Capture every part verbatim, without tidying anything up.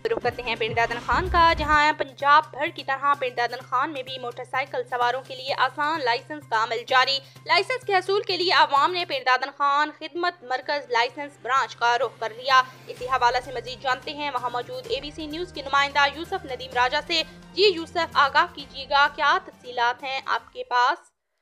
रुख करते हैं पिंड दादन खान का, जहां पंजाब भर की तरह पिंड दादन खान में भी मोटरसाइकिल सवारों के लिए आसान लाइसेंस का अमल जारी। लाइसेंस के हसूल के लिए आवाम ने पिंड दादन खान खिदमत मरकज लाइसेंस ब्रांच का रुख कर लिया। इसी हवाला से मजीद जानते हैं वहां मौजूद एबीसी न्यूज के नुमाइंदा यूसुफ नदीम राजा से। जी यूसुफ, आगाह कीजिएगा, क्या तफसीलात हैं आपके पास?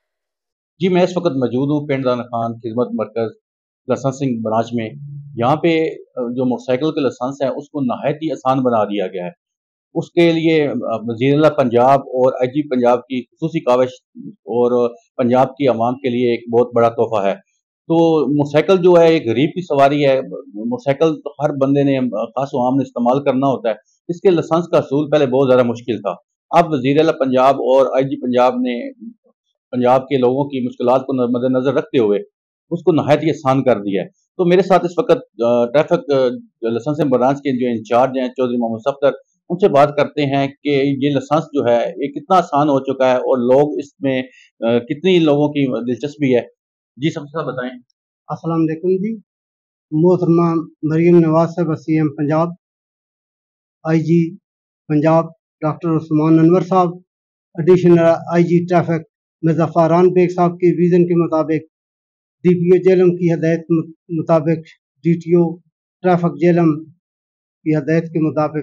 जी, मैं इस वक्त मौजूद हूँ पिंड दादन खान खिदमत मरकज लाइसेंसिंग ब्रांच में। यहाँ पे जो मोटरसाइकिल के लाइसेंस है उसको नहायत ही आसान बना दिया गया है। उसके लिए वज़ीर-ए-आला पंजाब और आई जी पंजाब की खुसूसी काविश और पंजाब की आवाम के लिए एक बहुत बड़ा तोहफा है। तो मोटरसाइकिल जो है एक गरीब की सवारी है। मोटरसाइकिल तो हर बंदे ने, खास आवाम ने इस्तेमाल करना होता है। इसके लाइसेंस का हसूल पहले बहुत ज़्यादा मुश्किल था। अब वज़ीर-ए-आला पंजाब और आई जी पंजाब ने पंजाब के लोगों की मुश्किलात को मद्देनजर रखते हुए उसको नहायत ही आसान कर दिया है। तो मेरे साथ इस वक्त ट्रैफिक लाइसेंसिंग ब्रांच के जो इंचार्ज हैं चौधरी मोहम्मद सफदर, उनसे बात करते हैं कि ये लाइसेंस जो है ये कितना आसान हो चुका है और लोग इसमें कितनी लोगों की दिलचस्पी है। जी सबसे बताएं। अस्सलाम वालेकुम जी। मोहतरमा मरियम नवाज साहब C M Punjab, I G Punjab doctor Usman Anwar साहब, additional I G traffic Mirza Faran Baig साहब के विज़न के मुताबिक, डी पी ओ जेलम की हदायत के मुताबिक, D T O traffic Jhelum की हदायत के मुताबिक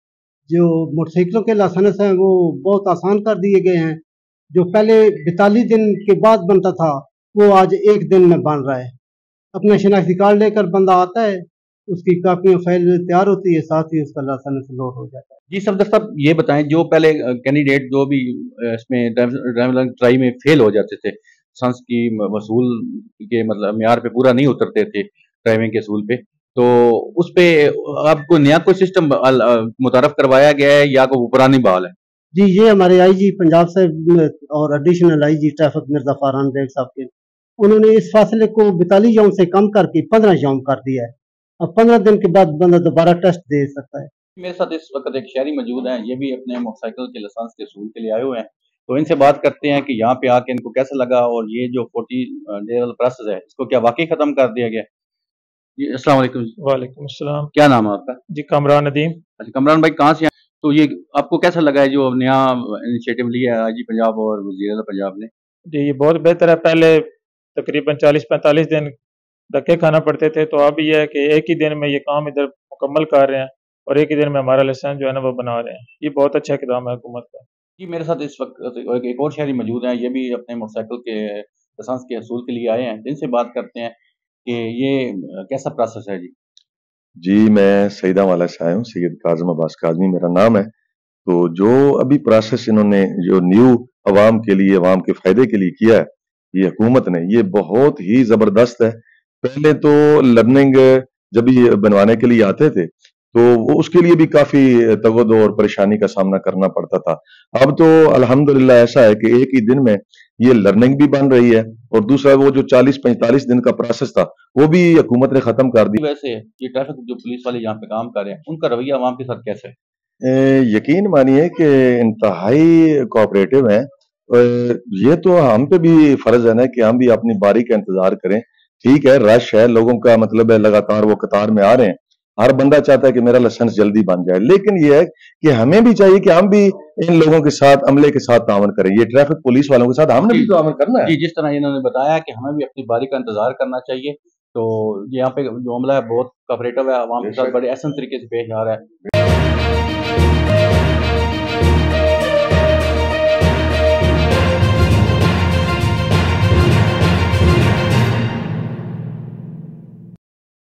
जो मोटरसाइकिलों के लाइसेंस हैं वो बहुत आसान कर दिए गए हैं। जो पहले बैतालीस दिन के बाद बनता था वो आज एक दिन में बन रहा है। अपना शनाख्ती कार्ड लेकर बंदा आता है, उसकी कापियाँ फाइल तैयार होती है, साथ ही उसका लाइसेंस लोड हो जाता है। जी सफदर साहब, ये बताएं, जो पहले कैंडिडेट जो भी इसमें ड्राइविंग ट्राई में फेल हो जाते थे, लाइसेंस की वसूल के मतलब म्यार पे पूरा नहीं उतरते थे ड्राइविंग के असूल पे, तो उस पे आपको नया कोई सिस्टम मुतारफ करवाया गया है या कोई पुरानी बहाल है? जी, ये हमारे आई जी पंजाब से और additional I G traffic Mirza Faran Baig साहब के, उन्होंने इस फासले को बैतालीस यौम से कम करके पंद्रह यौम कर दिया है। अब पंद्रह दिन के बाद बंदा दोबारा टेस्ट दे सकता है। मेरे साथ इस वक्त एक शहरी मौजूद हैं, ये भी अपने मोटरसाइकिल के लाइसेंस के असूल के लिए आए हुए हैं। तो इनसे बात करते हैं कि यहाँ पे आके इनको कैसा लगा और ये जो फोर्टी डे वाला प्रोसेस है इसको क्या वाकई खत्म कर दिया गया? जी अस्सलाम वालेकुम। वालेकुम अस्सलाम। क्या नाम है आपका? जी कामरान नदीम। अच्छा कामरान भाई, कहाँ से हैं? तो ये आपको कैसा लगा है जो नया इनिशिएटिव लिया है आई जी पंजाब और वज़ीर-ए-आला पंजाब ने? जी ये बहुत बेहतर है। पहले तकरीबन चालीस पैंतालीस दिन धक्के खाना पड़ते थे, तो अब ये है कि एक ही दिन में ये काम इधर मुकम्मल कर रहे हैं और एक ही दिन में हमारा लाइसेंस जो है ना वो बना रहे हैं। ये बहुत अच्छा इक़दाम है हुकूमत का। जी मेरे साथ इस वक्त एक और शहरी मौजूद हैं, ये भी अपने मोटरसाइकिल के लाइसेंस के असूल के लिए आए हैं। इनसे बात करते हैं कि ये कैसा प्रोसेस है। जी जी मैं सईदा वाला से आया हूँ, सैयद काज़म अब्बास काज़मी मेरा नाम है। तो जो अभी प्रोसेस इन्होंने जो न्यू अवाम के लिए, अवाम के फायदे के लिए किया है ये हुकूमत ने, ये बहुत ही जबरदस्त है। पहले तो लर्निंग जब ये बनवाने के लिए आते थे तो वो उसके लिए भी काफी तगदो और परेशानी का सामना करना पड़ता था। अब तो अल्हम्दुलिल्लाह ऐसा है कि एक ही दिन में ये लर्निंग भी बन रही है और दूसरा वो जो चालीस पैंतालीस दिन का प्रोसेस था वो भी हुकूमत ने खत्म कर दिया। वैसे ये ट्रैफिक जो पुलिस वाले यहाँ पे काम कर रहे हैं उनका रवैया आवाम के साथ कैसे है? यकीन मानिए कि इंतहाई कोऑपरेटिव है। ये तो हम पे भी फर्ज है ना कि हम भी अपनी बारी का इंतजार करें। ठीक है, रश है, लोगों का मतलब है लगातार वो कतार में आ रहे हैं, हर बंदा चाहता है कि मेरा लाइसेंस जल्दी बन जाए, लेकिन ये है कि हमें भी चाहिए कि हम भी इन लोगों के साथ, अमले के साथ तावन करें। ये ट्रैफिक पुलिस वालों के साथ हमने भी तावन करना है। जी, जिस तरह इन्होंने बताया कि हमें भी अपनी बारी का इंतजार करना चाहिए, तो यहाँ पे जो अमला है बहुत कोऑपरेटिव है, आवाम के साथ बड़े एहसन तरीके से पेश आ रहा है।